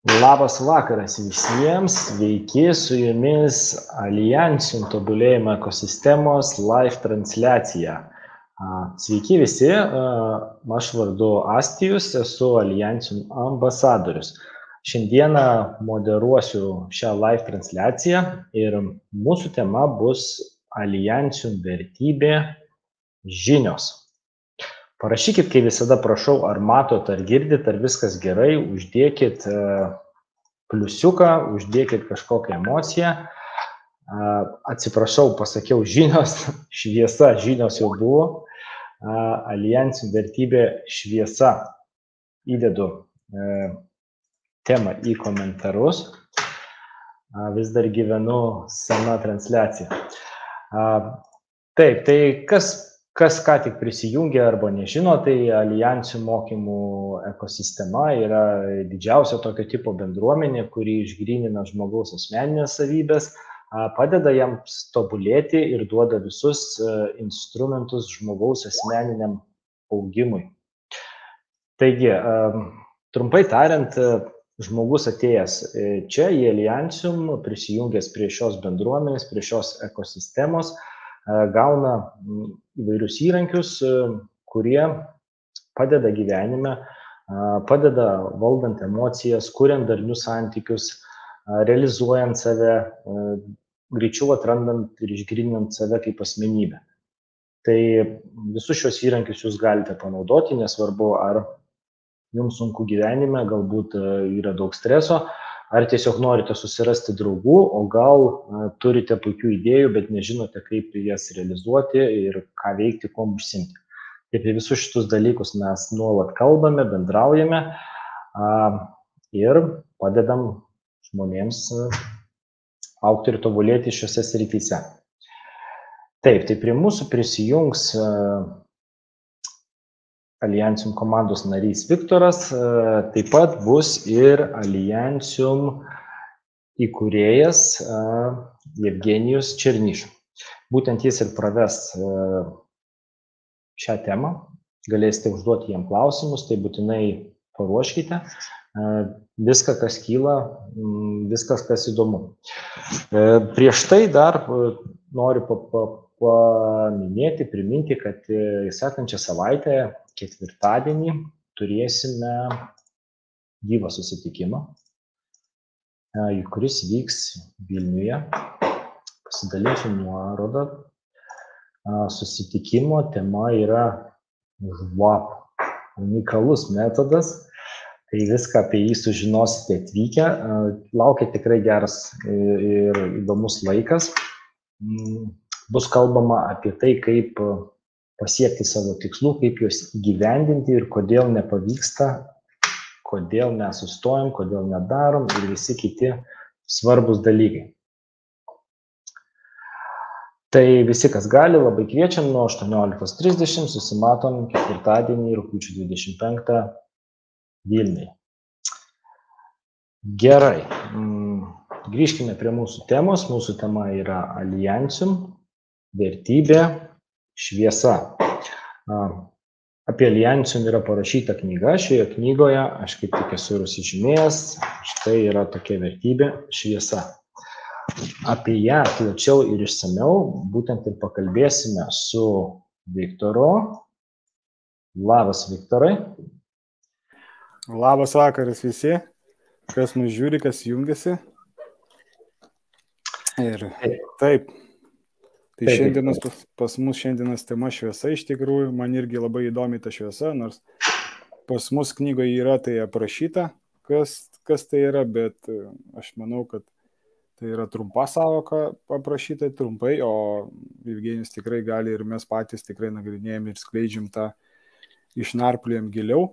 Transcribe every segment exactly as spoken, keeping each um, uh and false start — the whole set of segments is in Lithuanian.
Labas vakaras visiems, sveiki, su jumis Alliantium tobulėjimo ekosistemos live transliacija. Sveiki visi, aš vardu Astijus, esu Alliantium ambasadorius. Šiandieną moderuosiu šią live transliaciją ir mūsų tema bus Alliantium vertybė žinios. Parašykit, kai visada prašau, ar matot, ar girdit, ar viskas gerai, uždėkit pliusiuką, uždėkit kažkokią emociją. Atsiprašau, pasakiau žinios, šviesa, žinios jau buvo. Alliantium vertybė šviesa. Įdedu temą į komentarus. Vis dar gyvenu sena transliacija. Taip, tai kas Kas ką tik prisijungia arba nežino, tai Alliantium mokymų ekosistema yra didžiausia tokio tipo bendruomenė, kuri išgrynina žmogaus asmeninės savybės, padeda jiems tobulėti ir duoda visus instrumentus žmogaus asmeniniam augimui. Taigi, trumpai tariant, žmogus atėjęs čia į Alliantium, prisijungęs prie šios bendruomenės, prie šios ekosistemos, gauna įvairius įrankius, kurie padeda gyvenime, padeda valdant emocijas, kuriant darnius santykius, realizuojant save, greičiau atrandant ir išgryninant save kaip asmenybę. Tai visus šios įrankius jūs galite panaudoti, nesvarbu, ar jums sunku gyvenime, galbūt yra daug streso, ar tiesiog norite susirasti draugų, o gal turite puikių idėjų, bet nežinote, kaip jas realizuoti ir ką veikti, kuo užsiimti. Taip, visus šitus dalykus mes nuolat kalbame, bendraujame ir padedam žmonėms augti ir tobulėti šiose srityse. Taip, tai prie mūsų prisijungs Alliantium komandos narys Viktoras, taip pat bus ir Alliantium įkūrėjas Jevgenijus Černyš. Būtent jis ir praves šią temą, galėsite užduoti jam klausimus, tai būtinai paruoškite viską, kas kyla, viskas, kas įdomu. Prieš tai dar noriu paminėti, priminti, kad sekančią savaitę, ketvirtadienį, turėsime gyvą susitikimą, kuris vyks Vilniuje. Pasidalinsiu nuorodą. Susitikimo tema yra žvap, unikalus metodas. Tai viską apie jį sužinosite atvykę. Laukia tikrai geras ir įdomus laikas. Bus kalbama apie tai, kaip pasiekti savo tikslų, kaip juos įgyvendinti ir kodėl nepavyksta, kodėl mes sustojam, kodėl nedarom ir visi kiti svarbus dalykai. Tai visi, kas gali, labai kviečiam nuo aštuonioliktos trisdešimt, susimatom ketvirtadienį rugpjūčio dvidešimt penktą Vilniuje. Gerai, grįžkime prie mūsų temos. Mūsų tema yra Alliantium vertybė šviesa. Apie Alliantium yra parašyta knyga. Šioje knygoje aš kaip tik esu ir susižymėjęs. Štai yra tokia vertybė šviesa. Apie ją plačiau ir išsamiau būtent ir pakalbėsime su Viktoru. Labas, Viktorai. Labas vakaras visi, kas mus žiūri, kas jungiasi. Ir taip. Tai šiandienos pas, pas mus šiandienos tema šviesa, iš tikrųjų, man irgi labai įdomi ta šviesa, nors pas mus knygoje yra tai aprašyta, kas, kas tai yra, bet aš manau, kad tai yra trumpa sąvoka aprašyta trumpai, o Jevgenijus tikrai gali ir mes patys tikrai nagrinėjom ir skleidžiam tą, išnarpliojam giliau.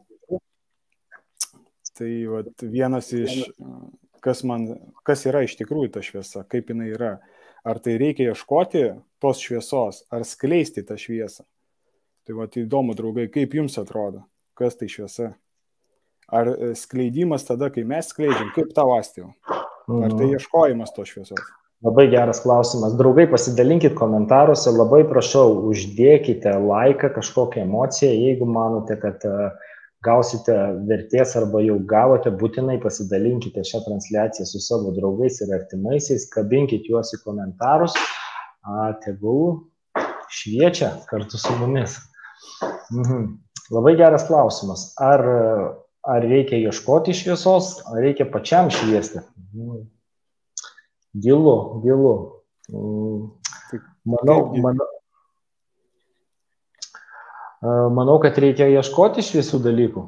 Tai vat, vienas iš, kas, man, kas yra iš tikrųjų ta šviesa, kaip jinai yra. Ar tai reikia ieškoti tos šviesos, ar skleisti tą šviesą. Tai va, tai įdomu, draugai, kaip jums atrodo, kas tai šviesa. Ar skleidimas tada, kai mes skleidžiam, kaip tau, Astijau? Ar tai ieškojimas tos šviesos? Labai geras klausimas. Draugai, pasidalinkit komentaruose, labai prašau, uždėkite laiką, kažkokią emociją, jeigu manote, kad gausite vertės arba jau gavote, būtinai pasidalinkite šią transliaciją su savo draugais ir artimaisiais, kabinkit juos į komentarus, a, tegul šviečia kartu su mumis. Mhm. Labai geras klausimas. Ar, ar reikia ieškoti šviesos, ar reikia pačiam šviesti? Mhm. Gilu, gilu. Manau, manau, manau, kad reikia ieškoti šviesių dalykų.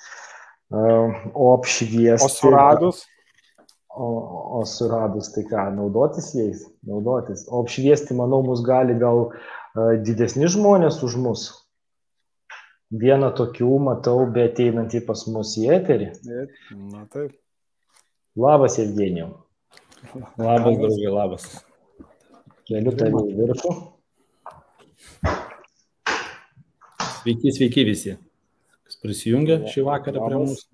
O apšviesti... O suradus? O, o suradus, tai ką, naudotis jais? Naudotis. O apšviesti, manau, mus gali gal didesni žmonės už mus. Vieną tokių matau, bet einantį pas mus į eterį. Na taip. Labas, Evgenijau. Labas, draugai, labas. Keliu tave į viršų. Sveiki, sveiki visi, kas prisijungia šį vakarą prie mūsų.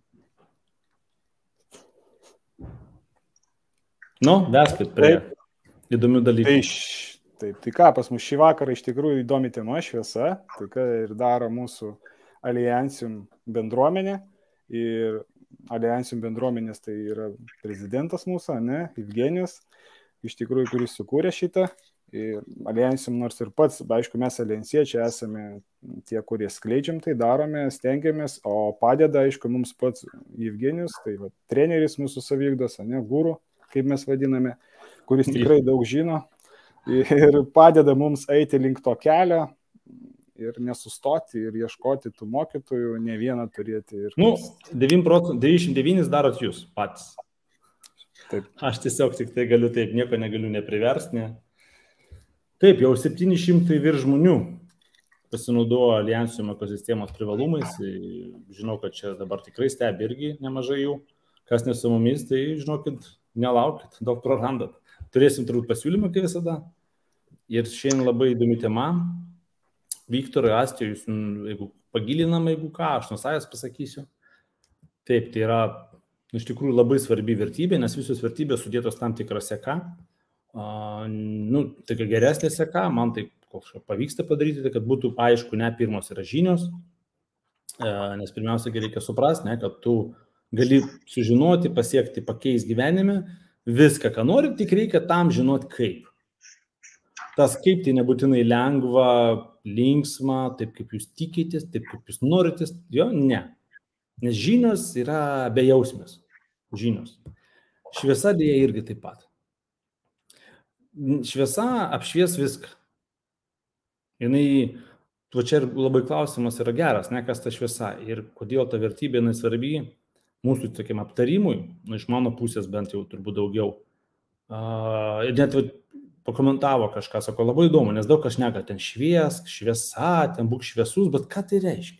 Nu, veskit prie įdomių dalykų. Tai, taip, tai ką, pas mus šį vakarą iš tikrųjų įdomi tema šviesa, tai ką ir daro mūsų Alliantium bendruomenė. Ir Alliantium bendruomenės tai yra prezidentas mūsų, ne, Evgenijus, iš tikrųjų, kuris sukūrė šitą. Ir Alliantium, nors ir pats, aišku, mes aliansiečiai esame tie, kurie skleidžiam, tai darome, stengiamės, o padeda, aišku, mums pats Evgenijus, tai va, treneris mūsų savykdos, ne, guru, kaip mes vadiname, kuris tikrai daug žino ir padeda mums eiti link to kelio ir nesustoti ir ieškoti tų mokytojų, ne vieną turėti. Ir... Nu, devyniasdešimt devynis darot jūs patys. Taip. Aš tiesiog tik tai galiu taip, nieko negaliu nepriversti. Ne. Taip, jau septyni šimtai virš žmonių pasinaudojo Alliantium ekosistemos privalumais. Žinau, kad čia dabar tikrai stebi irgi nemažai jų. Kas ne su mumis, tai žinokit, nelaukit, daug prarandat. Turėsim turbūt pasiūlymą, kaip visada. Ir šiandien labai įdomi tema. Viktorai, Astijai, jūs, jeigu pagilinam, jeigu ką, aš nuo savęs pasakysiu. Taip, tai yra iš tikrųjų labai svarbi vertybė, nes visos vertybės sudėtos tam tikrą seka. Uh, nu, tai geresnė seka, man tai pavyksta padaryti, tai kad būtų aišku, ne pirmos yra žinios, uh, nes pirmiausia, reikia suprasti, ne, kad tu gali sužinoti, pasiekti, pakeisti gyvenime viską, ką nori, tik reikia tam žinoti kaip. Tas kaip tai nebūtinai lengva, linksma, taip kaip jūs tikitės, taip kaip jūs noritės, jo, ne. Nes žinios yra bejausmės. Žinios. Šviesa dėja irgi taip pat. Šviesa apšvies viską. Jinai, va čia labai klausimas yra geras, ne, kas ta šviesa ir kodėl ta vertybė jinai svarbi mūsų tokiam aptarimui, nu, iš mano pusės bent jau turbūt daugiau. Uh, ir net va, pakomentavo kažką, sako, labai įdomu, nes daug kas šneka, ten šviesk, šviesa, ten būk šviesus, bet ką tai reiškia?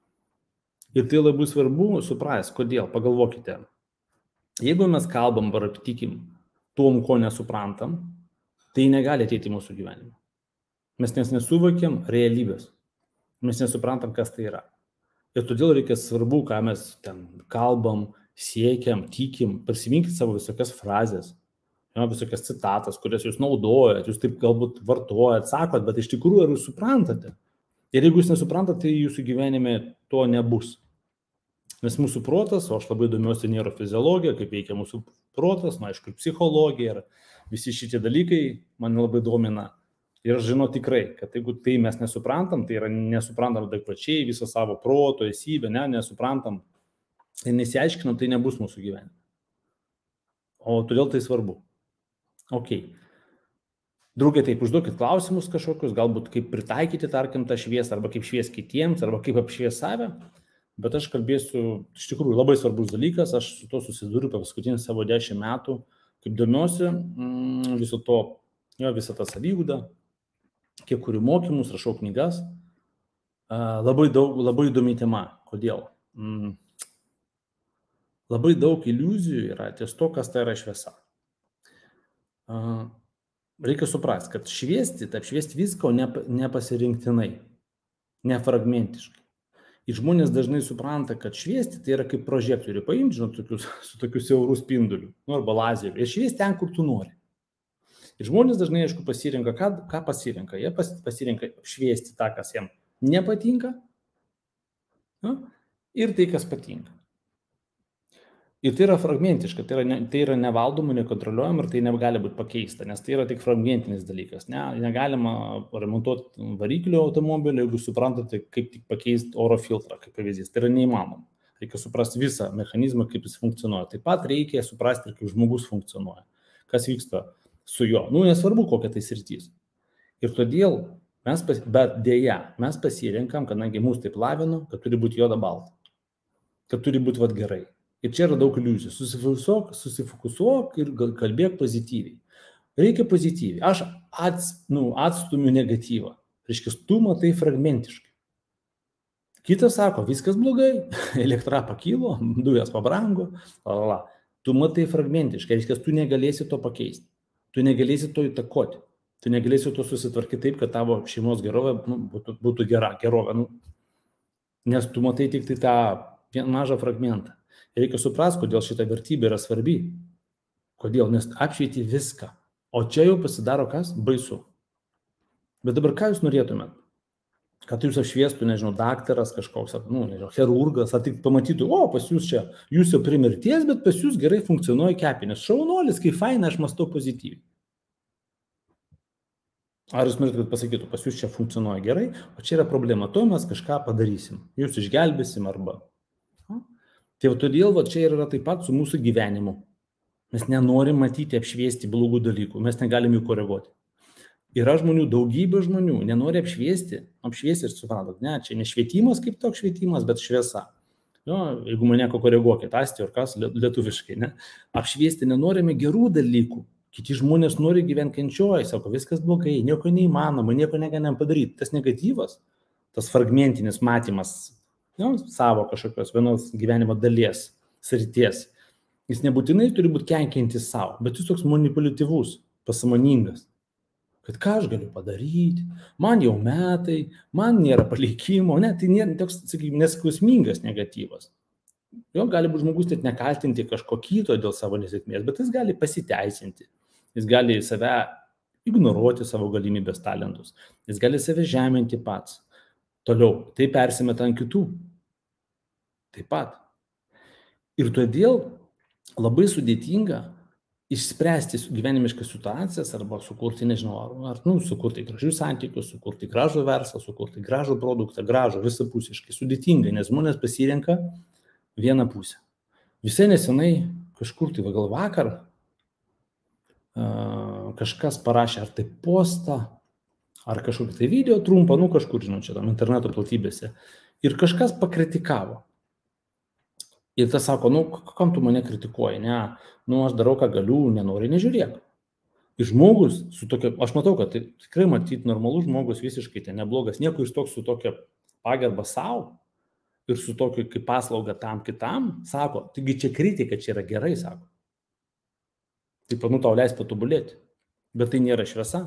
Ir tai labai svarbu suprasti, kodėl, pagalvokite. Jeigu mes kalbam ar aptikim tom, ko nesuprantam, tai negali ateiti į mūsų gyvenimą. Mes nes nesuvokiam realybės. Mes nesuprantam, kas tai yra. Ir todėl reikia svarbu, ką mes ten kalbam, siekiam, tikim, prisiminkit savo visokias frazės, jo, visokias citatas, kurias jūs naudojat, jūs taip galbūt vartojat, sakot, bet iš tikrųjų ar jūs suprantate? Ir jeigu jūs nesuprantate, tai jūsų gyvenime to nebus. Nes mūsų protas, o aš labai domiuosi neurofiziologija, kaip veikia mūsų protas, na, aišku, psichologija ir visi šitie dalykai mane labai domina. Ir aš žinau tikrai, kad jeigu tai mes nesuprantam, tai yra nesuprantam adekvačiai visą savo proto, esybę, ne, nesuprantam ir nesiaiškinam, tai nebus mūsų gyvenime. O todėl tai svarbu. Ok. Draugai, taip, užduokit klausimus kažkokius, galbūt kaip pritaikyti, tarkim, tą šviesą, arba kaip švies kitiems, arba kaip apšvies save. Bet aš kalbėsiu, iš tikrųjų, labai svarbus dalykas, aš su to susiduriu per paskutinį savo dešimt metų, kaip domiuosi mm, viso to, jo, visą tą saviugdą, kiek kurių mokymus, rašau knygas. Uh, labai, daug, labai įdomi tema. Kodėl? Mm. Labai daug iliuzijų yra ties to, kas tai yra šviesa. Uh, reikia suprasti, kad šviesti, taip šviesti visko ne, nepasirinktinai, nefragmentiškai. Ir žmonės dažnai supranta, kad šviesti tai yra kaip prožektorių, paimti, žinot, tokius, su tokiu siauru spinduliu, nu, arba lazeriu, ir šviesti ten, kur tu nori. Ir žmonės dažnai, aišku, pasirenka, ką, ką pasirenka. Jie pas, pasirenka šviesti tą, kas jam nepatinka, nu, ir tai, kas patinka. Ir tai yra fragmentiška, tai yra, ne, tai yra nevaldoma, nekontroliuojama ir tai negali būti pakeista, nes tai yra tik fragmentinis dalykas. Ne, negalima remontuoti variklio automobilio, jeigu suprantate, kaip tik pakeisti oro filtrą, kaip pavyzdys. Tai yra neįmanoma. Reikia suprasti visą mechanizmą, kaip jis funkcionuoja. Taip pat reikia suprasti ir kaip žmogus funkcionuoja. Kas vyksta su juo. Nu, nesvarbu, kokia tai sritis. Ir todėl mes, pas, bet dėja, mes pasirenkam, kadangi mūsų taip lavino, kad turi būti juoda balta. Kad turi būti vat gerai. Ir čia yra daug iliuzijų. Susifokusuok, susifokusuok ir kalbėk pozityviai. Reikia pozityviai. Aš ats, nu, atstumiu negatyvą. Reiškia, tu matai fragmentiškai. Kitas sako, viskas blogai, elektra pakilo, dujas pabrango, lalala. Tu matai fragmentiškai, reiškia, tu negalėsi to pakeisti. Tu negalėsi to įtakoti. Tu negalėsi to susitvarkyti taip, kad tavo šeimos gerovė nu, būtų, būtų gera, gerovė. Nu, nes tu matai tik tai tą mažą fragmentą. Reikia suprasti, kodėl šita vertybė yra svarbi. Kodėl? Nes apšvieti viską. O čia jau pasidaro kas? Baisu. Bet dabar ką jūs norėtumėt? Kad jūs apšviestų, nežinau, daktaras kažkoks, nu, nežinau, chirurgas, ar tik pamatytų, o, pas jūs čia, jūs jau prie mirties, bet pas jūs gerai funkcionuoja kepenys. Šaunuolis, kai faina, aš mąstau pozityviai. Ar jūs norite, kad pasakytų, pas jūs čia funkcionuoja gerai, o čia yra problema, to mes kažką padarysim. Jūs išgelbėsim arba... Tai va, todėl va, čia yra taip pat su mūsų gyvenimu. Mes nenorim matyti apšviesti blogų dalykų, mes negalim jų koreguoti. Yra žmonių, daugybė žmonių, nenori apšviesti, apšviesti ir suprantat, ne, čia ne švietimas kaip toks švietimas, bet šviesa. Jo, jeigu mane ko koreguokit, asti ir kas lietuviškai, ne. Apšviesti nenorime gerų dalykų. Kiti žmonės nori gyventi kančioj, sako, viskas blogai, nieko neįmanoma, nieko negalim padaryti. Tas negatyvas, tas fragmentinis matymas, nu, savo kažkokios vienos gyvenimo dalies, srities. Jis nebūtinai turi būti kenkiantis savo, bet jis toks manipuliatyvus, pasąmoningas. Kad ką aš galiu padaryti, man jau metai, man nėra palikimo, ne, tai nėra toks, sakykime, neskausmingas negatyvas. Jo gali būti žmogus net nekaltinti kažko kito dėl savo nesėkmės, bet jis gali pasiteisinti, jis gali save ignoruoti savo galimybės talentus, jis gali save žeminti pats. Toliau, tai persimeta ant kitų. Taip pat. Ir todėl labai sudėtinga išspręsti gyvenimiškas situacijas arba sukurti, nežinau, ar nu, sukurti gražius santykius, sukurti gražų verslą, sukurti gražų produktą, gražų visapusiškai. Sudėtinga, nes žmonės pasirenka vieną pusę. Visai nesenai kažkur tai gal vakar kažkas parašė ar tai postą, ar kažkokį tai video trumpą, nu kažkur, žinau, čia tam interneto platybėse. Ir kažkas pakritikavo. Ir tas sako, nu, kam tu mane kritikuoji, ne, nu, aš darau, ką galiu, nenori, nežiūrėk. Ir žmogus su tokia, aš matau, kad tai tikrai matyti normalus žmogus visiškai tai neblogas, nieko jis toks su tokia pagarba savo ir su tokia kaip paslauga tam kitam, sako, taigi čia kritika, čia yra gerai, sako. Taip, nu, tau leis patobulėti, bet tai nėra šviesa.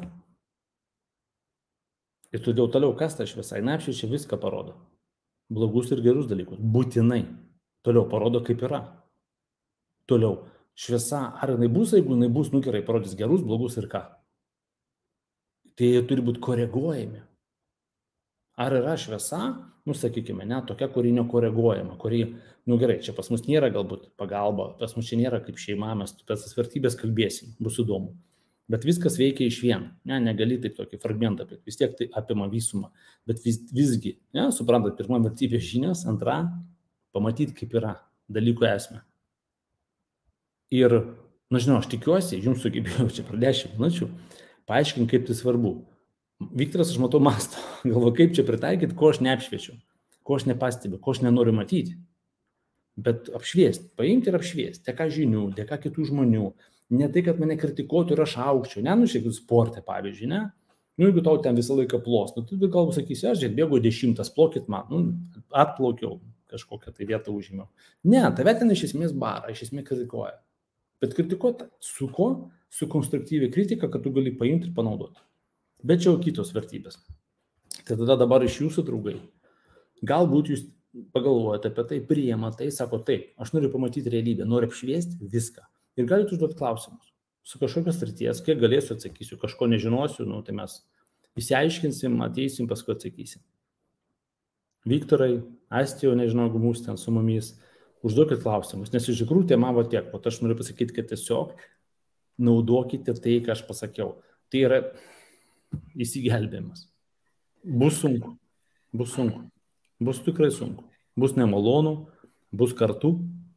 Ir todėl toliau, kas ta šviesa, jinai apšviečia viską parodo. Blogus ir gerus dalykus, būtinai. Toliau parodo, kaip yra. Toliau, šviesa, ar jinai bus, jeigu jinai bus, nu gerai, parodys gerus, blogus ir ką. Tai jie turi būti koreguojami. Ar yra šviesa, nu sakykime, ne, tokia, kuri nekoreguojama, kuri, nu gerai, čia pas mus nėra galbūt pagalba, pas mus čia nėra kaip šeima, mes tas vertybės kalbėsim, bus įdomu. Bet viskas veikia iš vien, ne, negali taip tokį fragmentą, bet vis tiek tai apima visumą. Bet vis, visgi, ne, suprantat, pirma vertybės žinios, antra, pamatyti, kaip yra dalykų esmė. Ir, na žinau, aš tikiuosi, jums sugebėjau čia per dešimt minučių, paaiškinti, kaip tai svarbu. Viktoras, aš matau, mąsto, galvoju, kaip čia pritaikyti, ko aš neapšviečiu, ko aš nepastebiu, ko aš nenoriu matyti. Bet apšviesti, paimti ir apšviesti, dėka žinių, dėka kitų žmonių. Ne tai, kad mane kritikuotų ir aš aukščiau, ne, nu šiek tiek sporte, pavyzdžiui, ne. Nu, jeigu tau ten visą laiką plos, nu, tu galbūt sakysi, aš bėgu dešimtas, plokit man, nu, atplaukiau, kažkokią tai vietą užėmiau. Ne, tave ten iš esmės bara, iš esmės kritikuoja. Bet kritikuoti su ko? Su konstruktyvia kritika, kad tu gali paimti ir panaudoti. Bet čia jau kitos vertybės. Tai tada dabar iš jūsų draugai, galbūt jūs pagalvojate apie tai, priima tai, sako taip, aš noriu pamatyti realybę, noriu apšviesti viską. Ir galite užduoti klausimus. Su kažkokios srities, kiek galėsiu atsakysiu, kažko nežinosiu, nu, tai mes įsiaiškinsim, ateisim, paskui atsakysim. Viktorai, Astijo, nežinau, jeigu mūsų ten su mumis, užduokit klausimus, nes iš tikrųjų tema va tiek, o aš noriu pasakyti, kad tiesiog naudokite tai, ką aš pasakiau. Tai yra įsigelbėjimas. Bus sunku, bus sunku, bus tikrai sunku, bus nemalonu, bus kartu,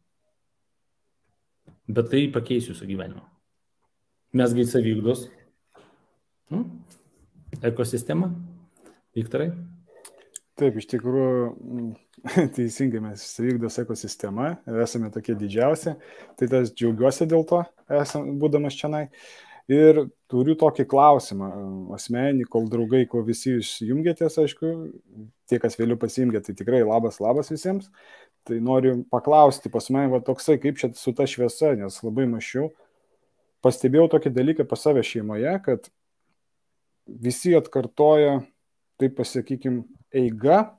bet tai pakeis jūsų gyvenimą. Mes gai savygdos. Nu, ekosistema. Viktorai? Taip, iš tikrųjų, teisingai mes savygdos ekosistema, esame tokie didžiausi, tai tas džiaugiuosi dėl to, esam, būdamas čionai. Ir turiu tokį klausimą, asmenį, kol draugai, kol visi jūs jungiatės, aišku, tie, kas vėliau pasijungia, tai tikrai labas, labas visiems. Tai noriu paklausti, pas mane va, toksai, kaip čia su ta šviesa, nes labai mašiau. Pastebėjau tokį dalyką pas save šeimoje, kad visi atkartoja, taip pasakykim, eiga,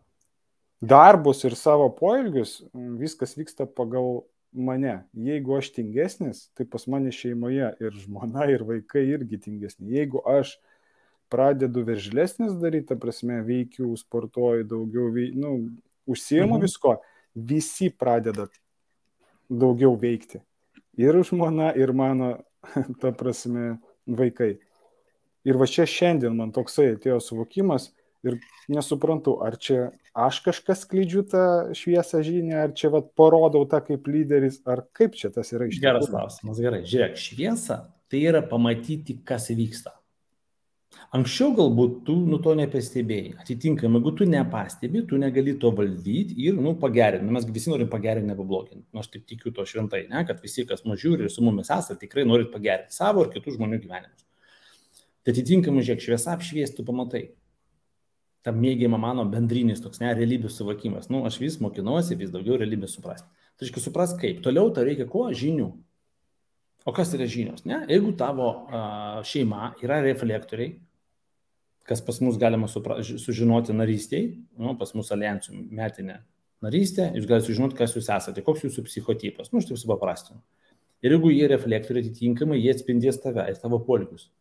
darbus ir savo poelgius, viskas vyksta pagal mane. Jeigu aš tingesnis, tai pas mane šeimoje ir žmona, ir vaikai irgi tingesni. Jeigu aš pradedu veržlesnis daryti, ta prasme, veikiu, sportuoju daugiau, veik, nu, užsiemu mhm. visko, visi pradeda daugiau veikti. Ir žmona, ir mano, ta prasme, vaikai. Ir va čia šiandien man toksai atėjo suvokimas ir nesuprantu, ar čia aš kažkas skleidžiu tą šviesą žinią, ar čia vat parodau tą kaip lyderis, ar kaip čia tas yra iš tikrųjų. Geras klausimas, gerai. Žiūrėk, šviesa tai yra pamatyti, kas vyksta. Anksčiau galbūt tu nu, to nepastebėjai. Atitinkamai, jeigu tu nepastebi, tu negali to valdyti ir nu, pagerinti. Mes visi norim pagerinti, nepabloginti. Nu, aš taip tikiu to šventai, ne? Kad visi, kas mus žiūri ir su mumis esate, tikrai norit pagerinti savo ir kitų žmonių gyvenimus. Tai atitinkamai, žiūrėk, šviesa apšvies, tu pamatai. Ta mėgiama mano bendrinis toks, ne, realybės suvokimas. Nu, aš vis mokinuosi, vis daugiau realybės suprasti. Tai reiškia, supras kaip. Toliau tau reikia ko? Žinių. O kas yra žinios? Ne? Jeigu tavo uh, šeima yra reflektoriai, kas pas mus galima supra, sužinoti narystėj, nu, pas mus aliansų metinė narystė, jūs galite sužinoti, kas jūs esate, koks jūsų psichotipas. Nu, aš taip supaprastinu. Ir jeigu jie reflektoriai atitinkamai, jie atspindės tave ir tavo poelgius.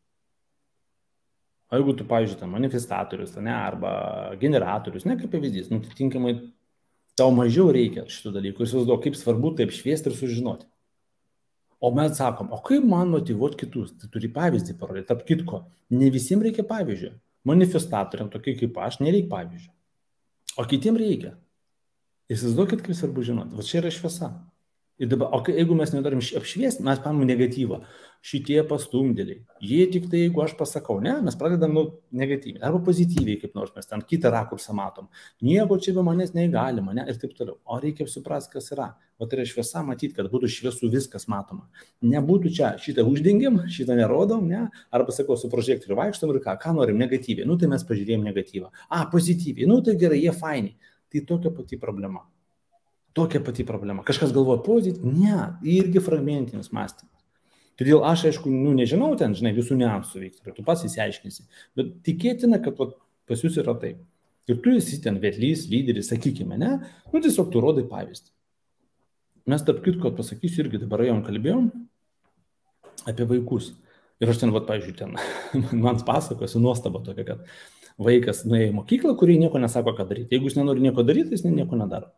O jeigu tu, pavyzdžiui, manifestatorius, ne, arba generatorius, ne kaip pavyzdys, nu, atitinkamai tau mažiau reikia šitų dalykų ir įsivaizduok, kaip svarbu taip šviesti ir sužinoti. O mes sakom, o kaip man motyvuoti kitus? Tai turi pavyzdį parodyti. Tarp kitko, ne visiems reikia pavyzdžio. Manifestatoriam, tokie kaip aš, nereikia pavyzdžio. O kitiems reikia. Įsivaizduokit, kaip svarbu žinoti. Va čia yra šviesa. Ir dabar, o jeigu mes nedarim apšviesti, mes paimam negatyvą. Šitie pastumdėliai. Jie tik tai, jeigu aš pasakau, ne, mes pradedam nu, negatyviai. Arba pozityviai, kaip nors mes ten kitą rakursą matom. Nieko čia be manęs neįgalima, ne, ir taip toliau. O reikia suprasti, kas yra. O tai yra šviesa, matyti, kad būtų šviesų viskas matoma. Nebūtų čia šitą uždengiam, šitą nerodom, ne, arba sakau, su prožektoriu vaikštom ir ką, ką norim negatyviai. Nu, tai mes pažiūrėjom negatyvą. A, pozityviai. Nu, tai gerai, jie faini. Tai tokia pati problema. Tokia pati problema. Kažkas galvoja pozityviai. Ne, irgi fragmentinis mąstymas. Todėl aš, aišku, nu, nežinau ten, žinai, visų niuansų Viktorai, tu pats įsiaiškinsi. Bet tikėtina, kad va, pas jūs yra taip. Ir tu esi ten vedlys, lyderis, sakykime, ne? Nu, tiesiog tu rodai pavyzdį. Mes tarp kitko pasakysiu irgi, dabar jau kalbėjom apie vaikus. Ir aš ten, va, pavyzdžiui, ten man pasakosiu nuostabą tokia, kad vaikas nuėjo į mokyklą, kurį nieko nesako, ką daryti. Jeigu jis nenori nieko daryti, jis nieko nedaro.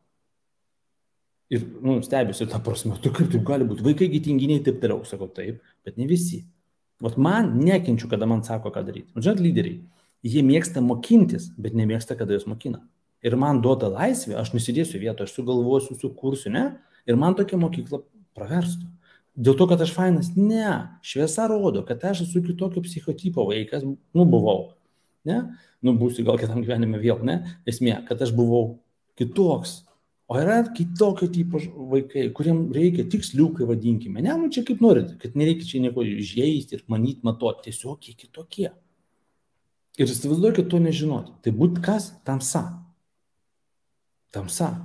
Ir, nu, stebiuosi tą prasme, tu kaip taip gali būti, vaikai tinginiai taip toliau, sakau taip, bet ne visi. Vat man nekenčiu, kada man sako, ką daryti. Žinot, lyderiai, jie mėgsta mokintis, bet nemėgsta, kada jūs mokina. Ir man duota laisvė, aš nusidėsiu vietą, aš sugalvosiu, sukursiu, ne? Ir man tokia mokykla praverstų. Dėl to, kad aš fainas, ne, šviesa rodo, kad aš esu kitokio psichotipo vaikas, nu, buvau, ne? Nu, būsiu gal kitam gyvenime vėl, ne? Esmė, kad aš buvau kitoks. O yra kitokio tipo vaikai, kuriem reikia tiksliukai, vadinkime. Ne, nu čia kaip norite, kad nereikia čia nieko žaisti ir manyti, matoti, tiesiog jie kitokie. Ir įsivaizduokit to nežinoti. Tai būt kas? Tamsa. Tamsa.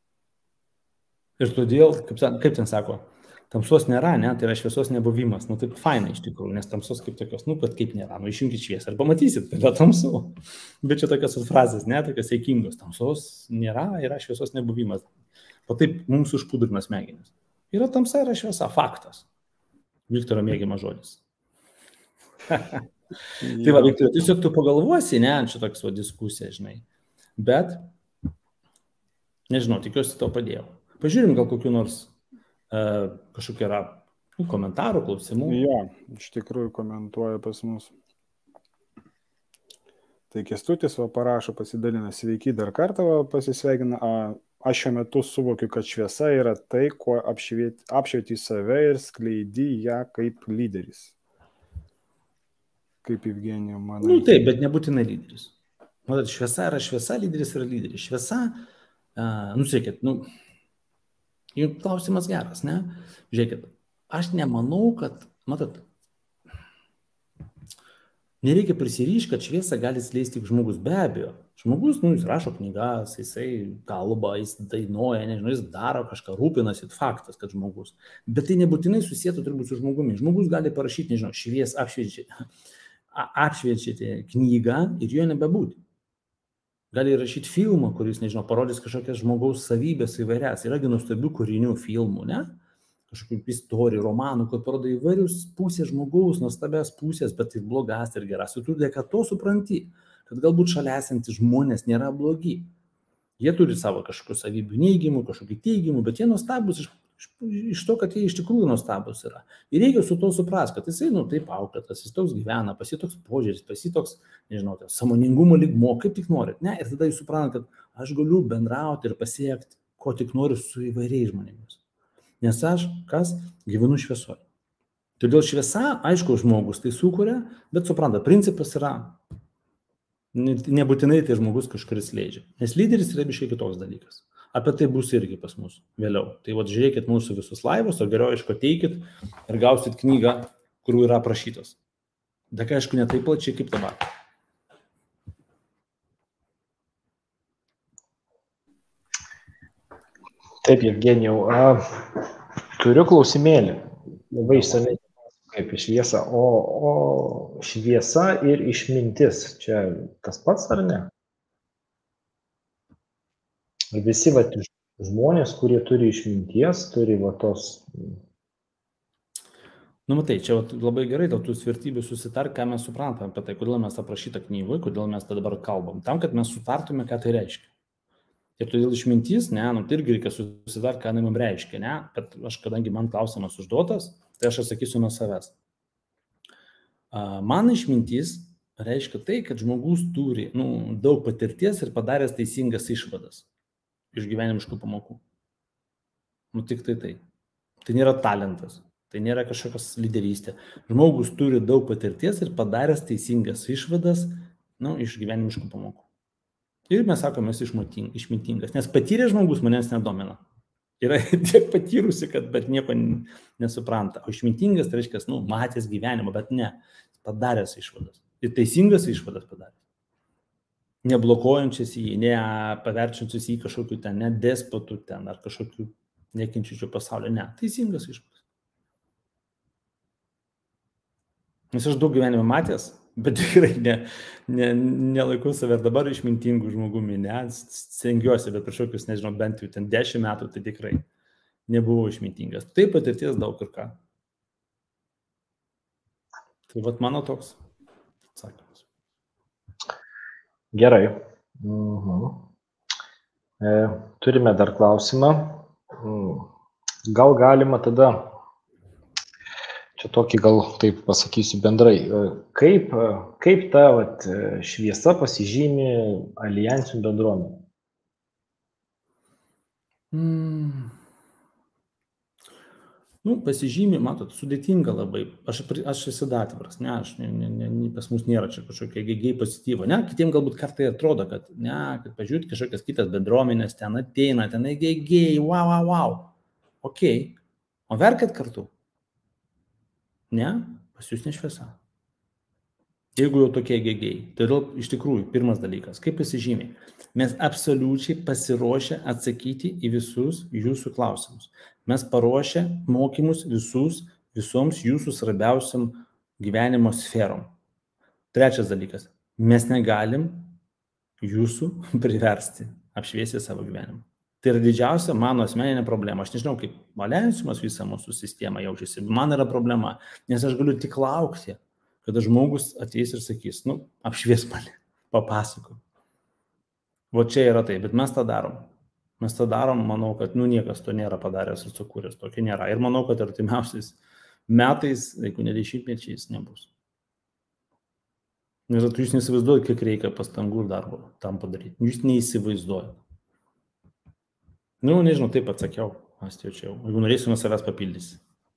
Ir todėl, kaip, kaip ten sako, tamsos nėra, ne, tai yra šviesos nebuvimas. Nu taip faina iš tikrųjų, nes tamsos kaip tokios, nu kad kaip nėra, nu išjunkit šviesą ir pamatysit, kad yra tamsu. Bet čia tokios frazės, ne, tokios eikingos. Tamsos nėra, yra šviesos nebuvimas. O taip mums užpudrina smegenis. Yra tamsa, yra šviesa, faktas. Viktoro mėgiamas žodis. Tai va, Viktorai, tiesiog tu pagalvosi, ne, čia toks va diskusija, žinai. Bet Nežinau, tikiuosi to padėjau. Pažiūrim, gal kokiu nors uh, kažkokia yra nu, komentarų, klausimų. Jo, iš tikrųjų komentuoja pas mus. Tai Kęstutis va parašo, pasidalina, sveiki dar kartą va, pasisveikina. A, aš šiuo metu suvokiu, kad šviesa yra tai, kuo apšvieti, apšvieti save ir skleidi ją kaip lyderis. Kaip Evgenija, manai. Nu taip, bet nebūtinai lyderis. Matot, šviesa yra šviesa, lyderis yra lyderis. Šviesa, uh, nu žiūrėkit, nu, jums klausimas geras, ne? Žiūrėkit, aš nemanau, kad, matot, nereikia prisiryšti, kad šviesą gali skleisti tik žmogus, be abejo. Žmogus, nu, jis rašo knygas, jisai kalba, jis dainuoja, nežinau, jis daro kažką, rūpinasi, faktas, kad žmogus. Bet tai nebūtinai susietų turbūt su žmogumi. Žmogus gali parašyti, nežinau, švies, apšviečiate, apšviečiate knygą ir jo nebebūti. Gali rašyti filmą, kuris, nežinau, parodys kažkokias žmogaus savybės įvairias. Yragi nuostabių kūrinių filmų, ne? Kažkokių istorijų, romanų, kad parodo įvairius pusės žmogaus, nuostabias pusės, bet ir blogas ir geras. Ir tu dėka to supranti, kad galbūt šalia esantys žmonės nėra blogi. Jie turi savo kažkokių savybių neigiamų, kažkokių teigiamų, bet jie nuostabus iš, iš, iš to, kad jie iš tikrųjų nuostabus yra. Ir reikia su to suprasti, kad jisai, nu, taip auklėtas, jis toks gyvena, pas jį toks požiūris, pas jį toks, nežinau, tai sąmoningumo lygmuo, kaip tik norit. Ne? Ir tada jūs suprantate, kad aš galiu bendrauti ir pasiekti, ko tik noriu su įvairiais žmonėmis. Nes aš, kas, gyvenu šviesoje. Todėl šviesa, aišku, žmogus tai sukuria, bet supranta, principas yra, nebūtinai tai žmogus kažkuris leidžia. Nes lyderis yra biškai kitoks dalykas. Apie tai bus irgi pas mus vėliau. Tai vat žiūrėkit mūsų visus laivus, o geriau aišku teikit ir gausit knygą, kurių yra aprašytos. Dėka, aišku, ne taip plačiai kaip dabar. Taip, Evgenijau, turiu klausimėlį, labai išsamei kaip šviesa, o, o šviesa ir išmintis, čia tas pats ar ne? Ir visi va, žmonės, kurie turi išminties, turi va tos... Nu, matai, čia va, labai gerai, dėl tų vertybių susitar, ką mes suprantam apie tai, kodėl mes aprašytą knygą, kodėl mes tą dabar kalbam, tam, kad mes sutartume, ką tai reiškia. Ir todėl išmintis, ne, nu, tai irgi reikia susidar, ką mums reiškia, ne, bet aš, kadangi man klausimas užduotas, tai aš atsakysiu nuo savęs. Man išmintis reiškia tai, kad žmogus turi, nu, daug patirties ir padaręs teisingas išvadas iš gyvenimiškų pamokų. Nu, tik tai tai. Tai nėra talentas, tai nėra kažkokios lyderystė. Žmogus turi daug patirties ir padaręs teisingas išvadas, nu, iš gyvenimiškų pamokų. Ir mes sakome, esu išmintingas, nes patyrė žmogus manęs nedomina. Yra tiek patyrusi, kad bet nieko nesupranta. O išmintingas tai reiškia, nu, matęs gyvenimą, bet ne, padaręs išvadas. Ir teisingas išvadas padaręs. Neblokuojančias jį, ne paverčiančias jį kažkokiu ten, ne despotų ten, ar kažkokiu nekenčiančių pasaulio, ne, teisingas išvadas. Nes aš daug gyvenime matęs, bet tikrai ne, ne, nelaikau save dabar išmintingų žmogumi, ne, stengiuosi, bet prieš kokius, nežinau, bent jau ten dešimt metų, tai tikrai nebuvau išmintingas. Taip patirties daug ir ką. Tai vat mano toks atsakymas. Gerai. Mhm. E, turime dar klausimą. Gal galima tada... Čia tokį gal taip pasakysiu bendrai. Kaip, kaip ta vat, šviesa pasižymi alijansinių bendruomenė? Mm. Nu, pasižymi, matot, sudėtinga labai. Aš, aš esu atviras, ne, aš, ne, ne, ne, pas mus nėra čia kažkokia gegiai pozityvo. Ne, kitiems galbūt kartai atrodo, kad, ne, kad pažiūrėti kažkokias kitas bendruomenės, ten ateina, ten gegiai, wow, wow, wow. Ok, o verkat kartu? Ne, pas jūs ne šviesa. Jeigu jau tokie gegiai. Todėl iš tikrųjų, pirmas dalykas, kaip pasižymiai, mes absoliučiai pasiruošę atsakyti į visus jūsų klausimus. Mes paruošę mokymus visus, visoms jūsų svarbiausiam gyvenimo sferom. Trečias dalykas, mes negalim jūsų priversti apšviesti savo gyvenimą. Tai yra didžiausia mano asmeninė problema. Aš nežinau, kaip alijansiumas visą mūsų sistemą jaučiasi. Man yra problema, nes aš galiu tik laukti, kada žmogus ateis ir sakys, nu, apšvies mane, papasakok. O čia yra tai, bet mes tą darom. Mes tą darom, manau, kad nu, niekas to nėra padaręs ir sukūręs, tokio nėra. Ir manau, kad artimiausiais metais, jeigu ne dešimtmečiais, nebus. Nes jūs neįsivaizduojate, kiek reikia pastangų ir darbo tam padaryti. Jūs neįsivaizduojate. Nu, nežinau, taip atsakiau. Astėčiau. Jeigu norėsiu, nuo savęs papildysi.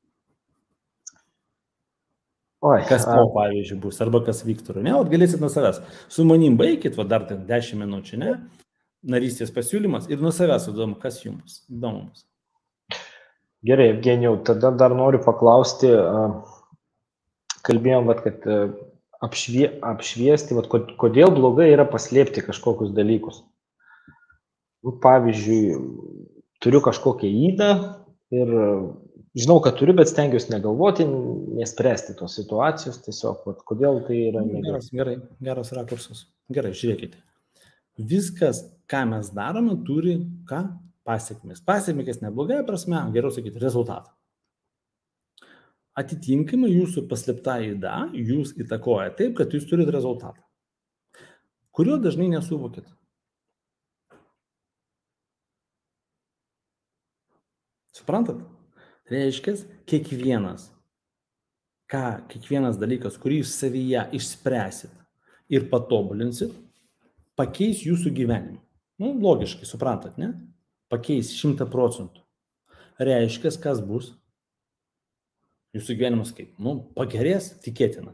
Oi, kas tau, pavyzdžiui, bus, arba kas Viktorui. Ne, o galėsit nuo savęs. Su manim baikit, va dar ten dešimt minučių, ne? Narystės pasiūlymas ir nuo savęs įdomu, kas jums įdomu bus. Gerai, Evgenijau, tada dar noriu paklausti, kalbėjom, vat, kad apšvie, apšviesti, vat, kodėl blogai yra paslėpti kažkokius dalykus. Pavyzdžiui, turiu kažkokią įdą ir žinau, kad turiu, bet stengiuosi negalvoti, nespręsti tos situacijos, tiesiog, vat, kodėl tai yra negerai. Gerai, geras rakursas. Gerai, žiūrėkite. Viskas, ką mes darome, turi ką? Pasiekmes. Pasiekmes neblogai prasme, geriau sakyti, rezultatą. Atitinkamai jūsų paslėpta įda jūs įtakoja taip, kad jūs turite rezultatą, kurio dažnai nesuvokit. Suprantat? Reiškia, kiekvienas, ką, kiekvienas dalykas, kurį jūs savyje išspręsit ir patobulinsit, pakeis jūsų gyvenimą. Nu, logiškai, suprantat, ne? Pakeis šimtą procentų. Reiškia, kas bus? Jūsų gyvenimas kaip? Nu, pagerės, tikėtina.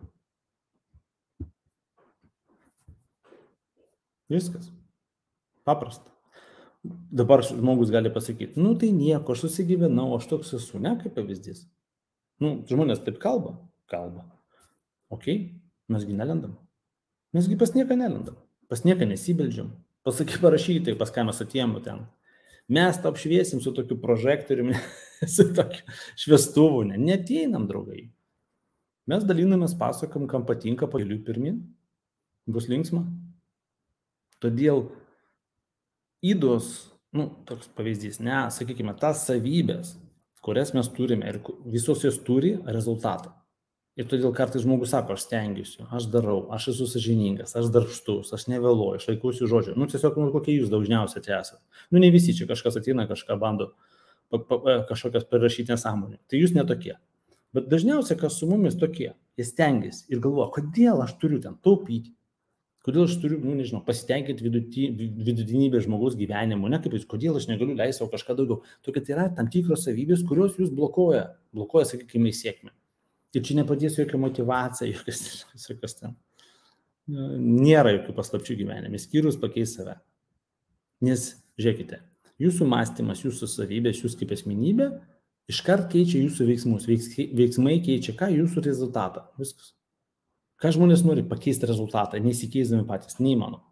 Viskas. Paprasta. Dabar žmogus gali pasakyti, nu tai nieko, aš susigyvenau, aš toks esu, ne, kaip pavyzdys. Nu, žmonės taip kalba, kalba. Ok, mesgi nelendam. Mesgi pas nieką nelendam, pas nieką nesibeldžiam. Pasaky, parašyti, pas ką mes atėjom ten. Mes tą apšviesim su tokiu prožektoriumi, su tokiu šviestuvu, ne, neteinam, draugai. Mes dalinamės, pasakam, kam patinka, pakeliui pirmin, bus linksma. Todėl įdos, nu, toks pavyzdys, ne, sakykime, tas savybės, kurias mes turime ir visos jos turi rezultatą. Ir todėl kartais žmogus sako, aš stengiuosi, aš darau, aš esu sąžiningas, aš darbštus, aš nevėluoju, aš laikausi žodžio. Nu, tiesiog, nu, kokie jūs dažniausiai čia esate. Nu, ne visi čia kažkas ateina, kažką bando, pa, pa, kažkokias prirašyti nesąmonę. Tai jūs netokie. Bet dažniausiai, kas su mumis tokie, jie stengiasi ir galvoja, kodėl aš turiu ten taupyti. Kodėl aš turiu, nu, nežinau, pasitenkinti vidutinybę žmogaus gyvenimu, ne kaip jūs, kodėl aš negaliu leisti savo kažką daugiau. Tokia tai yra tam tikros savybės, kurios jūs blokuoja, blokuoja, sakykime, į sėkmę. Ir čia nepadės jokia motyvacija, jokios, jokios ten. Nėra jokių paslapčių gyvenime, skyrus pakeis save. Nes, žiūrėkite, jūsų mąstymas, jūsų savybės, jūs kaip asmenybė, iškart keičia jūsų veiksmus. Veiksmai keičia ką? Jūsų rezultatą. Viskas. Ką žmonės nori pakeisti rezultatą, nesikeisdami patys, neįmanoma.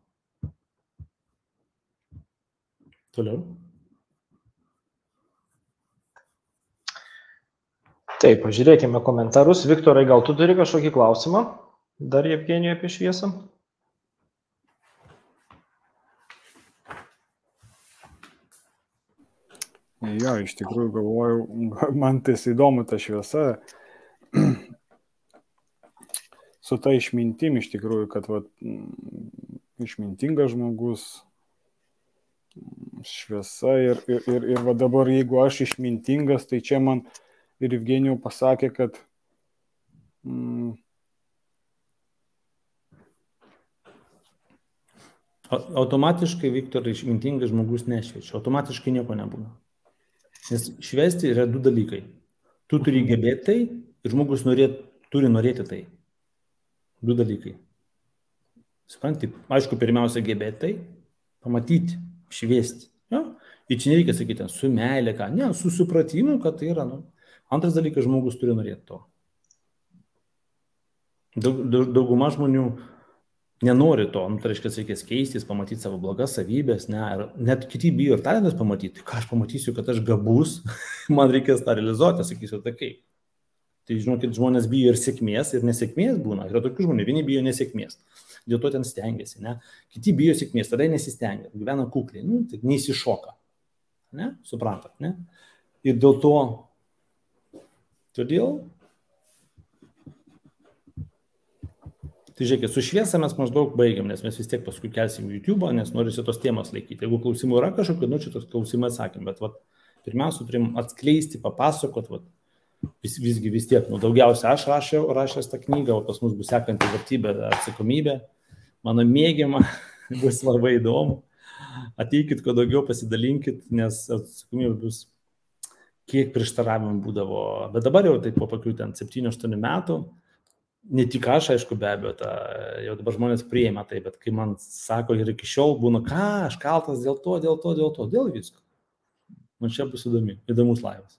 Toliau. Taip, pažiūrėkime komentarus. Viktorai, gal tu turi kažkokį klausimą? Dar Evgenijui apie šviesą? Jo, iš tikrųjų galvoju, man tas įdomu ta šviesa. Su ta išmintim iš tikrųjų, kad vat, išmintingas žmogus, šviesa ir, ir, ir, ir va dabar jeigu aš išmintingas, tai čia man ir Evgenijau pasakė, kad mm, automatiškai, Viktorai, išmintingas žmogus nešviečia, automatiškai nieko nebūna. Nes švesti yra du dalykai. Tu turi gebėti tai ir žmogus norėt, turi norėti tai. Du dalykai. Supranti, aišku, pirmiausia gebėti tai, pamatyti, šviesti. Ja? Ir čia nereikia sakyti, su meilė, ką, ne, su supratimu, kad tai yra. Nu. Antras dalykas, žmogus turi norėti to. Daug, daug, dauguma žmonių nenori to, nu, tai reiškia, reikės keistis, pamatyti savo blogas savybės, ne, ir net kiti bijo ir talentus pamatyti, ką aš pamatysiu, kad aš gabus, man reikės tą realizuoti, sakysiu, tai kaip. Tai žinokit, žmonės bijo ir sėkmės, ir nesėkmės būna. Yra tokių žmonių, vieni bijo nesėkmės, dėl to ten stengiasi, ne? Kiti bijo sėkmės, tada nesistengia, gyvena kukliai, nu, tai neįsišoka, ne? Suprantat, ne? Ir dėl to, todėl, Tai žiūrėkit, su šviesa mes maždaug baigiam, nes mes vis tiek paskui kelsim YouTube'ą, nes norisi tos temos laikyti. Jeigu klausimų yra kažkokių, nu čia tos klausimai atsakym, bet vat, pirmiausia, turim atskleisti, papasakot, vat, vis, visgi vis tiek, nu, daugiausia aš rašiau, rašęs tą knygą, o pas mus bus sekanti vertybė, atsakomybė, mano mėgiama, bus labai įdomu. Ateikit, kuo daugiau pasidalinkit, nes atsakomybė bus, kiek prieštaravimų būdavo. Bet dabar jau taip po kokių ten septynių aštuonių metų, ne tik aš, aišku, be abejo, ta, jau dabar žmonės priėmė tai, bet kai man sako ir iki šiol būna, ką, aš kaltas dėl to, dėl to, dėl to, dėl visko. Man čia bus įdomi, įdomus laivas.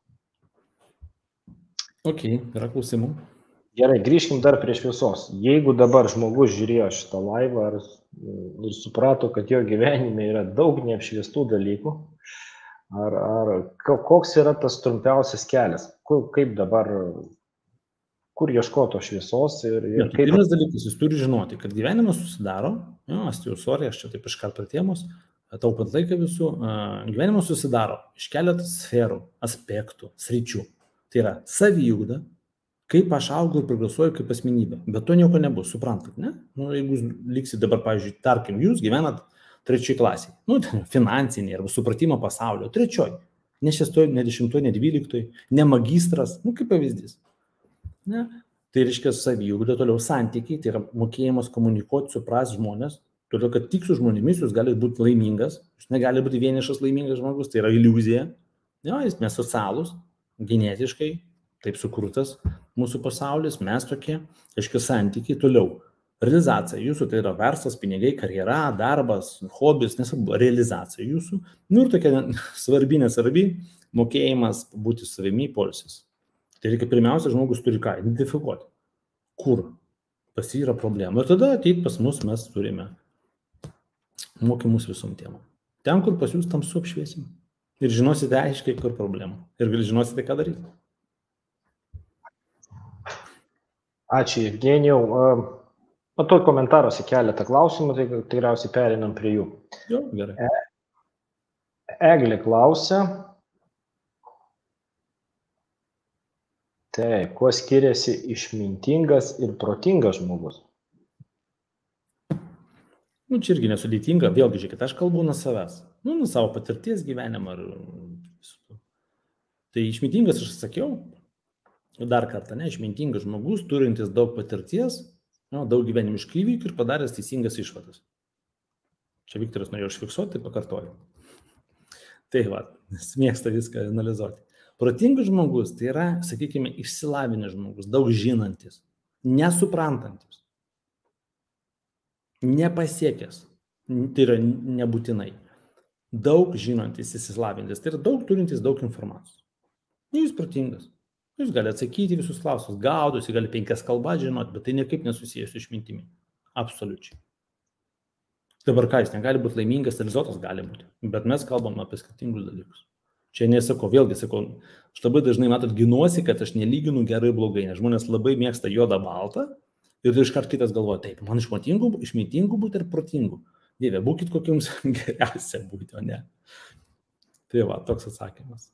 Ok, yra klausimų. Gerai, grįžkim dar prie šviesos. Jeigu dabar žmogus žiūrėjo šitą laivą ir, ir suprato, kad jo gyvenime yra daug neapšviestų dalykų, ar, ar koks yra tas trumpiausias kelias? Kur, kaip dabar, kur ieškoto šviesos ir, ir ja, kaip... Pirmas dalykas, jis turi žinoti, kad gyvenimas susidaro, jo, aš jau sorry, aš čia taip iškart pratėmus, taupant laiką visų, gyvenimas susidaro iš keletą sferų, aspektų, sričių. Tai yra saviugda, kaip aš augu ir progresuoju kaip asmenybė, bet to nieko nebus, suprantat, ne? Nu, jeigu liksit dabar, pavyzdžiui, tarkim, jūs gyvenat trečioj klasiai, nu, finansiniai arba supratimo pasaulio, trečioj, ne šestoj, ne dešimtoj, ne dvyliktoj, ne magistras, nu, kaip pavyzdys. Ne? Tai reiškia saviugda, toliau santykiai, tai yra mokėjimas komunikuoti, suprasti žmonės, todėl kad tik su žmonėmis jūs galite būti laimingas, jūs negali būti vienišas laimingas žmogus, tai yra iliuzija, jo, jis mes socialūs, genetiškai, taip sukurtas mūsų pasaulis, mes tokie, reiškia santykiai, toliau realizacija jūsų, tai yra verslas, pinigai, karjera, darbas, hobis, nesvarbu, realizacija jūsų, nu ir tokia svarbi, nesvarbi, mokėjimas būti savimi, poilsis. Tai reikia pirmiausia, žmogus turi ką, identifikuoti, kur pas jį yra problema. Ir tada ateit pas mus mes turime mokymus visom temom. Ten, kur pas jūs tamsu apšviesim. Ir žinosite aiškiai, kur problema. Ir gal žinosite, ką daryti. Ačiū, Evgenijau. Matau komentaruose keletą klausimų, tai tikriausiai perinam prie jų. Jo, gerai. Eglė klausia. Tai, kuo skiriasi išmintingas ir protingas žmogus? Nu, čia irgi nesudėtinga, vėlgi, žiūrėkit, aš kalbu nuo savęs, nu, nuo savo patirties gyvenimą. Ar... Tai išmintingas, aš sakiau, dar kartą, ne, išmintingas žmogus, turintis daug patirties, nu, daug gyvenimiškų įvykių ir padaręs teisingas išvadas. Čia Viktoras norėjo užfiksuoti, tai pakartoju. Tai va, mėgsta viską analizuoti. Protingas žmogus tai yra, sakykime, išsilavinęs žmogus, daug žinantis, nesuprantantis, nepasiekęs, tai yra nebūtinai, daug žinantis, išsilavintis, tai yra daug turintis daug informacijos. Jūs protingas, jūs gali atsakyti visus klausimus, gaudus, gali penkias kalbas žinoti, bet tai niekaip nesusijęs su išmintimi, absoliučiai. Dabar ką, jis negali būti laimingas, realizuotas gali būti, bet mes kalbam apie skirtingus dalykus. Čia nesakau, vėlgi sakau, aš labai dažnai matot ginuosi, kad aš nelyginu gerai blogai, nes žmonės labai mėgsta juodą baltą ir iškart kitas galvoja, taip, man išmintingų, išmintingų būti ir protingų. Dieve, būkit kokiams geriausia būti, o ne. Tai va, toks atsakymas.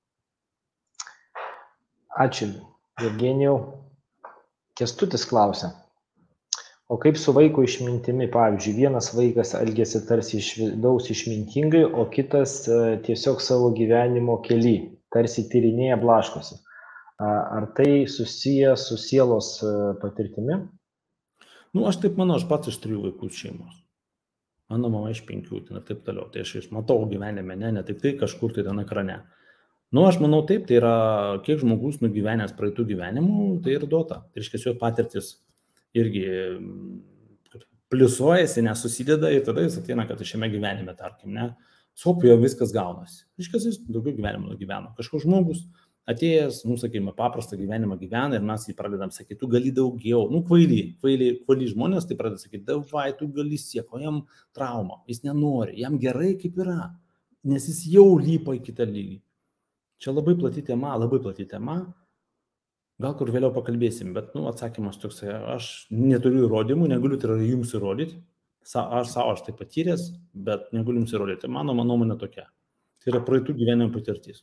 Ačiū, Evgenijau. Kęstutis klausia. O kaip su vaiko išmintimi? Pavyzdžiui, vienas vaikas elgiasi tarsi iš vidaus išmintingai, o kitas tiesiog savo gyvenimo kely, tarsi tyrinėja blaškosi. Ar tai susiję su sielos patirtimi? Nu, aš taip manau, aš pats iš trijų vaikų šeimos. Mano mama iš penkių, ten ir taip toliau. Tai aš matau gyvenime, ne, ne tik tai kažkur tai ten ekrane. Nu, aš manau taip, tai yra, kiek žmogus nugyvenęs praeitų gyvenimų, tai ir duota. Tai reiškia, jo patirtis irgi pliusuojasi, nesusideda ir tada jis ateina, kad šiame gyvenime, tarkim, ne, su jo viskas gaunasi. Iškas jis daugiau gyvenimo nugyveno. Kažkoks žmogus atėjęs, nu, sakykime, paprastą gyvenimą gyvena ir mes jį pradedam sakyti, tu gali daugiau, nu, kvailiai, kvailiai, kvailiai žmonės tai pradeda sakyti, davai, tu gali siek, o jam trauma, jis nenori, jam gerai kaip yra, nes jis jau lypa į kitą lygį. Čia labai plati tema, labai plati tema. Gal kur vėliau pakalbėsim, bet, nu, atsakymas toks, aš neturiu įrodymų, negaliu tai jums įrodyti, aš savo aš tai patyręs, bet negaliu jums įrodyti. Mano, mano nuomonė tokia. Tai yra praeitų gyvenimo patirtis.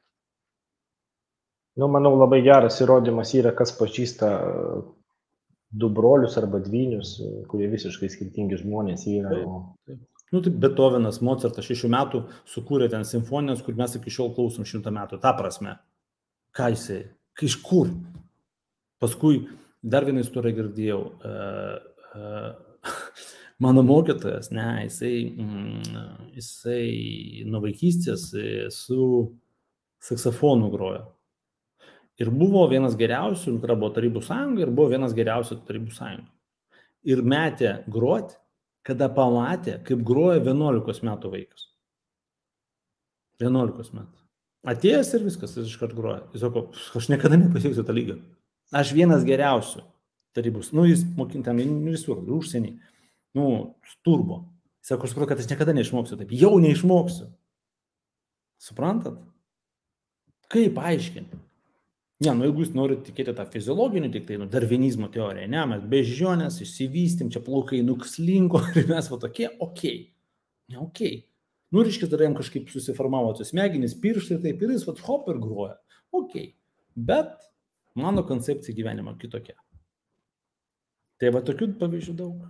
Nu, manau, labai geras įrodymas yra, kas pažįsta du brolius arba dvynius, kurie visiškai skirtingi žmonės yra. Taip, taip. Nu, tai Beethovenas, Mozartas šešių metų sukūrė ten simfonijas, kur mes iki šiol klausom šimtą metų. Ta prasme. Ką jisai? Iš kur? Paskui dar vieną istoriją girdėjau. Uh, uh, mano mokytojas, ne, jisai, mm, jisai nuo vaikystės su saksofonu grojo. Ir buvo vienas geriausių, tai buvo Tarybų sąjunga, ir buvo vienas geriausių Tarybų sąjunga. Ir metė groti, kada pamatė, kaip groja vienuolikos metų vaikas. vienuolikos metų. Atėjęs ir viskas, jis iškart groja. Jis sako, aš niekada nepasieksiu tą lygą. Aš vienas geriausių Tarybus. Nu, jis mokintam visur, užsienį. Nu, turbo. Jis sako, aš supratau, kad aš niekada neišmoksiu taip. Jau neišmoksiu. Suprantat? Kaip aiškinti? Ne, nu jeigu jūs norite tikėti tą fiziologinį, tik tai nu, darvinizmo teoriją, ne, mes bežionės, išsivystėm, čia plaukai nukslinko ir mes va tokie, okei, okay. ne, okei. Okay. Nu, reiškia, tada jam kažkaip susiformavo tos smegenys, pirštai ir taip, ir jis va hop ir groja, okei. Okay. Bet mano koncepcija gyvenimo kitokia. Tai va tokių pavyzdžių daug.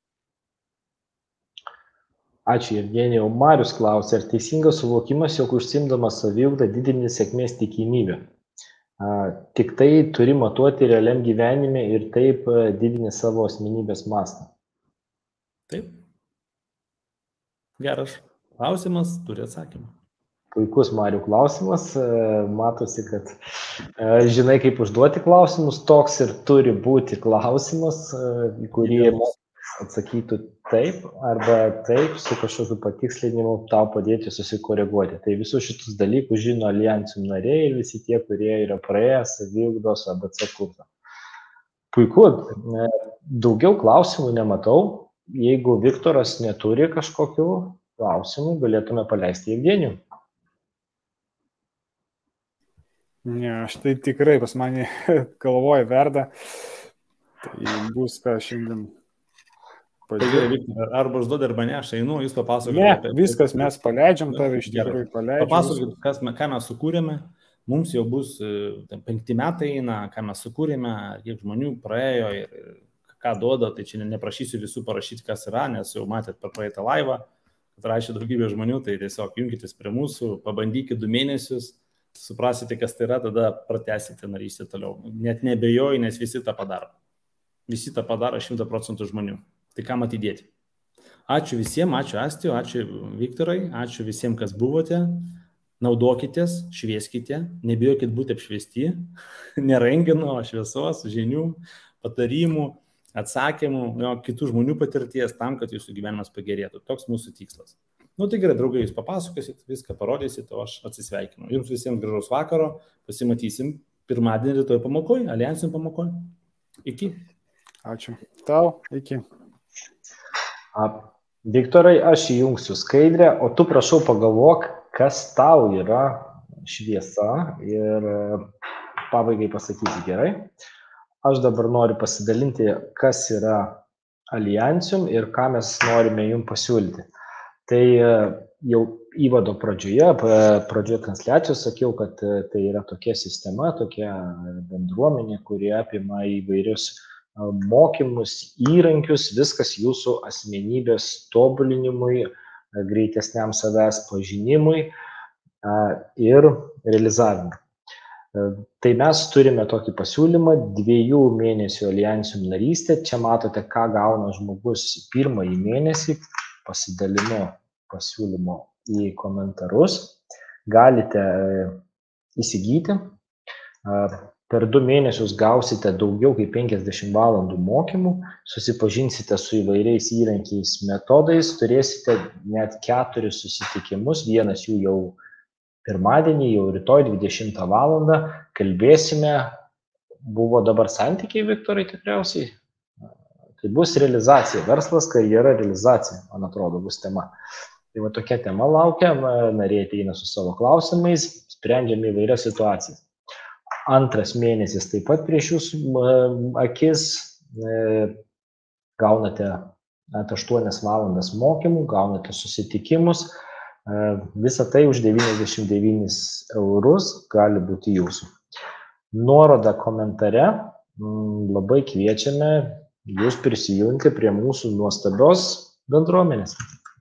Ačiū, Evgenijau. Marius klausė, ar teisingas suvokimas, jog užsiimdamas saviugdą didini sėkmės tikimybę? Tik tai turi matuoti realiam gyvenime ir taip didini savo asmenybės mastą. Taip. Geras klausimas, turi atsakymą. Puikus, Marių, klausimas. Matosi, kad žinai, kaip užduoti klausimus, toks ir turi būti klausimas, kurį atsakytų taip arba taip su kažkokiu patikslinimu tau padėti susikoreguoti. Tai visus šitus dalykus žino alijansų nariai ir visi tie, kurie yra praėję saviugdos A B C kursą. Puiku, daugiau klausimų nematau. Jeigu Viktoras neturi kažkokių klausimų, galėtume paleisti Evgenijų. Ne, aš tai tikrai pas mane galvoje verda. Tai bus ką šiandien. Arba užduoda, arba ne, aš einu, jūs papasakokite. Ne, apie... viskas mes paleidžiam, tave iš tikrųjų paleidžiam. Papasakokite, kas, ką mes sukūrėme, mums jau bus penkti metai eina, ką mes sukūrėme, kiek žmonių praėjo ir ką duoda, tai čia neprašysiu visų parašyti, kas yra, nes jau matėt per praeitą laivą, kad rašė daugybė žmonių, tai tiesiog junkitės prie mūsų, pabandykite du mėnesius, suprasite, kas tai yra, tada pratęsite narystę toliau. Net nebejoju, nes visi tą padaro. Visi tą padaro šimtą procentų žmonių. Tai kam atidėti? Ačiū visiems, ačiū Astiju, ačiū Viktorai, ačiū visiems, kas buvote. Naudokitės, švieskite, nebijokit būti apšviesti, nerengino, šviesos, žinių, patarimų, atsakymų, jo, kitų žmonių patirties tam, kad jūsų gyvenimas pagerėtų. Toks mūsų tikslas. Nu tai gerai, draugai, jūs papasakosit, viską parodysit, o aš atsisveikinu. Jums visiems gražaus vakaro, pasimatysim pirmadienį rytoj pamokoj, alijansinį pamokoj. Iki. Ačiū. Tau, iki. Viktorai, aš įjungsiu skaidrę, o tu prašau pagalvok, kas tau yra šviesa ir pabaigai pasakysi gerai. Aš dabar noriu pasidalinti, kas yra alijansium ir ką mes norime jums pasiūlyti. Tai jau įvado pradžioje, pradžioje transliacijos sakiau, kad tai yra tokia sistema, tokia bendruomenė, kurie apima įvairius mokymus, įrankius, viskas jūsų asmenybės tobulinimui, greitesniam savęs pažinimui ir realizavimui. Tai mes turime tokį pasiūlymą, dviejų mėnesių alijansium narystė. Čia matote, ką gauna žmogus pirmąjį mėnesį, pasidalinu pasiūlymo į komentarus. Galite įsigyti. Per du mėnesius gausite daugiau kaip penkiasdešimt valandų mokymų, susipažinsite su įvairiais įrankiais, metodais, turėsite net keturis susitikimus, vienas jų jau pirmadienį, jau rytoj dvidešimtą valandą, kalbėsime, buvo dabar santykiai, Viktorai, tikriausiai, tai bus realizacija, verslas, karjera, realizacija, man atrodo, bus tema. Tai va tokia tema laukia, nariai ateina su savo klausimais, sprendžiame įvairias situacijas. Antras mėnesis taip pat prieš jūsų akis, gaunate net aštuonias valandas mokymų, gaunate susitikimus, visą tai už devyniasdešimt devynis eurus gali būti jūsų. Nuoroda komentare, labai kviečiame jūs prisijungti prie mūsų nuostabios bendruomenės.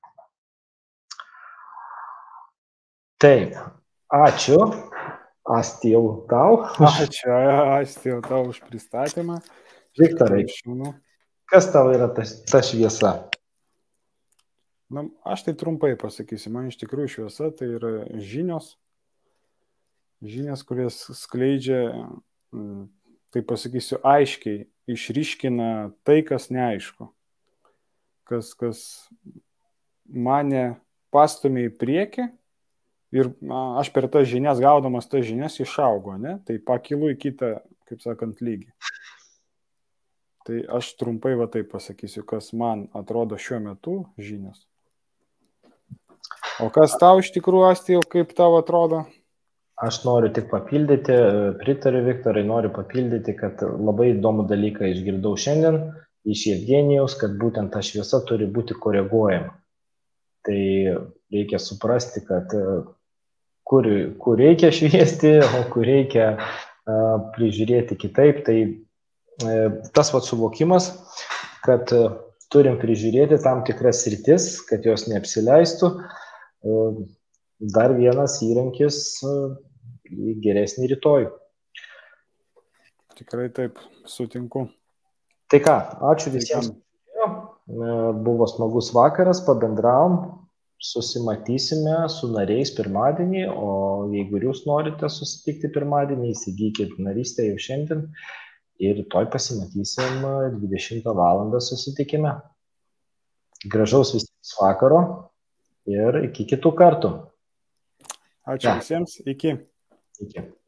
Taip, ačiū, Astijau, tau. Ačiū, Astijau, tau už pristatymą. Viktorai, kas tau yra ta, ta šviesa? Na, aš tai trumpai pasakysiu, man iš tikrųjų šviesa tai yra žinios, žinios, kurias skleidžia, tai pasakysiu, aiškiai išryškina tai, kas neaišku, kas, kas mane pastumė į priekį ir na, aš per tas žinias, gaudamas tas žinias, išaugo, ne? Tai pakilu į kitą, kaip sakant, lygį. Tai aš trumpai va taip pasakysiu, kas man atrodo šiuo metu žinios. O kas tau iš tikrųjų, Astijau, kaip tau atrodo? Aš noriu tik papildyti, pritariu Viktorai, noriu papildyti, kad labai įdomų dalyką išgirdau šiandien iš Jevgenijaus, kad būtent ta šviesa turi būti koreguojama. Tai reikia suprasti, kad kur, kur reikia šviesti, o kur reikia uh, prižiūrėti kitaip. Tai uh, tas vat suvokimas, kad uh, turim prižiūrėti tam tikras sritis, kad jos neapsileistų. Uh, dar vienas įrankis uh, į geresnį rytoj. Tikrai taip, sutinku. Tai ką, ačiū visiems. Buvo smagus vakaras, pabendravom, susimatysime su nariais pirmadienį, o jeigu jūs norite susitikti pirmadienį, įsigykit narystę jau šiandien ir rytoj pasimatysim dvidešimtą valandą susitikime. Gražaus visiems vakaro ir iki kitų kartų. Ačiū visiems, iki. Iki.